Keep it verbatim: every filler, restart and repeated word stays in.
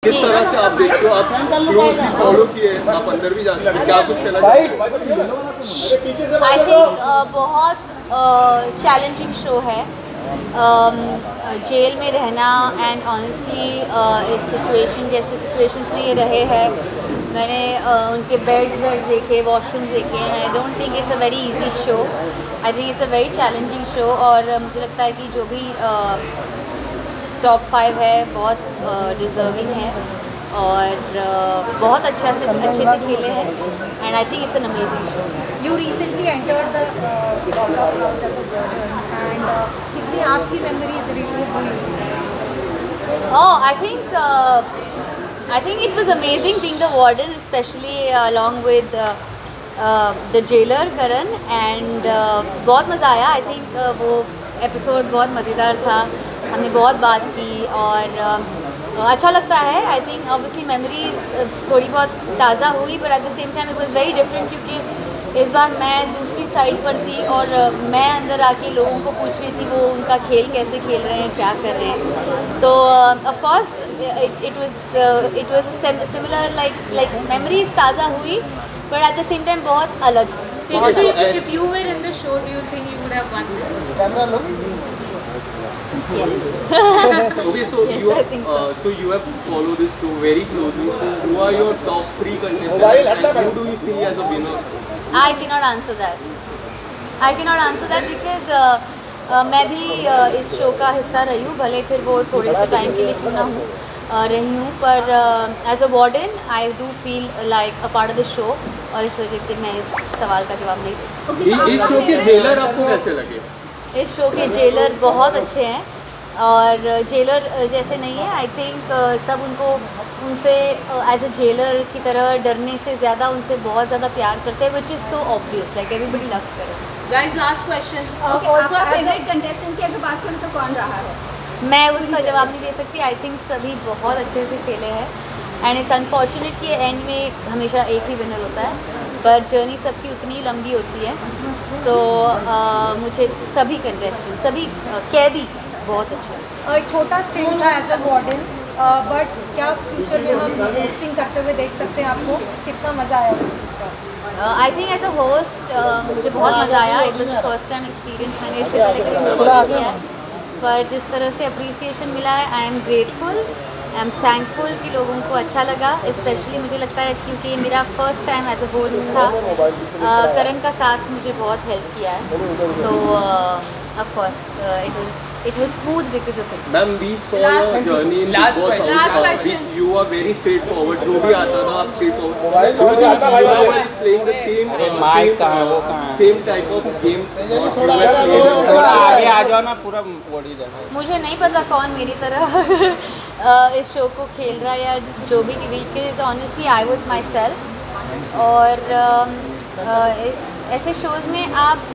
किस तरह से आप देखते हो, आप क्लोजली फॉलो किए, आप अंदर भी जा सकते हैं, क्या कुछ कहना चाहते हैं? आई थिंक बहुत चैलेंजिंग शो है। um, जेल में रहना एंड ऑनेस्टली इस सिचुएशन जैसे सिचुएशंस में ये रहे हैं, मैंने uh, उनके बेड्स वेड्स देखे, वॉशरूम्स देखे हैं। I don't think it's a very easy show, I think it's a very challenging show. और uh, मुझे लगता है कि जो भी टॉप uh, फाइव है बहुत डिज़र्विंग uh, है और uh, बहुत अच्छा से अच्छे से खेले हैं and I think it's an amazing show. You recently entered the uh, Lock of House as a warden and uh, कितनी आपकी memories relive हुई? Oh, I think uh, I think it was amazing being the warden, especially uh, along with uh, uh, the jailer Karan and uh, बहुत मज़ा आया। I think uh, वो episode बहुत मज़ेदार था, हमने बहुत बात की और uh, अच्छा लगता है। आई थिंक ऑब्वियसली मेमोरीज थोड़ी बहुत ताज़ा हुई, but at the same time it was very different क्योंकि इस बार मैं दूसरी साइड पर थी और मैं अंदर आके लोगों को पूछ रही थी वो उनका खेल कैसे खेल रहे हैं, क्या कर रहे हैं। तो of course it was it was similar, like like memories ताज़ा हुई, but at the same time बहुत अलग। If you were in the show, do you think you would have won this? Yes. Okay, so Yes, you I have, think so. uh, so you have followed this show very closely. So who are your top three contestants and who do you see as a winner? I cannot answer that. I cannot answer that because uh, uh, मैं भी uh, इस show का हिस्सा रही हूँ, भले फिर वो थोड़े से टाइम के लिए क्यों ना हूँ uh, रही हूँ, पर as a warden I do feel like a part of the show और इस वजह से मैं इस सवाल का जवाब नहीं दे सकती। इस इस शो के जेलर आपको कैसे लगे? इस शो के जेलर बहुत अच्छे हैं और जेलर जैसे नहीं है। आई थिंक सब उनको उनसे एज अ जेलर की तरह डरने से ज़्यादा उनसे बहुत ज़्यादा प्यार करते हैं, which is so obvious, like everybody loves करें। Guys, last question. Okay, also favorite contestant की अगर बात करूँ तो कौन रहा है? मैं उसका जवाब नहीं दे सकती। आई थिंक सभी बहुत अच्छे से खेले हैं एंड इट्स अनफॉर्चुनेट कि एंड में हमेशा एक ही विनर होता है, पर जर्नी सबकी उतनी लंबी होती है। सो so, uh, मुझे सभी कंटेस्टेंट, सभी uh, कैदी बहुत अच्छे हैं। और छोटा स्टेज था एज अ वार्डन, बट क्या फ्यूचर में हम होस्टिंग करते हुए देख सकते हैं आपको? कितना मज़ा आया उस चीज़ का? I think as a host मुझे बहुत मज़ा आया। It was the first time experience, मैंने इससे पहले कभी होस्ट नहीं किया है, पर जिस तरह से अप्रिसिएशन मिला है I am grateful, I am thankful कि लोगों को अच्छा लगा। स्पेशली मुझे लगता है क्योंकि मेरा first time as a host था, uh, करण का साथ मुझे बहुत हेल्प किया है, तो of course it was it was smooth because of it. Ma'am, we saw your journey in Big Boss House. Last Uh, question. we- You are very straightforward. जो भी आता था आप straightforward. Do you think Yuva is playing the same uh, mic same, कहाँ है, वो uh, कहाँ है? same type of game? थोड़ा आगे आ जाओ ना, पूरा बॉडी जाए। मुझे नहीं पता कौन मेरी तरह uh, इस शो को खेल रहा है या जो भी, because honestly I was myself. और um, uh, ऐसे शोज़ में आप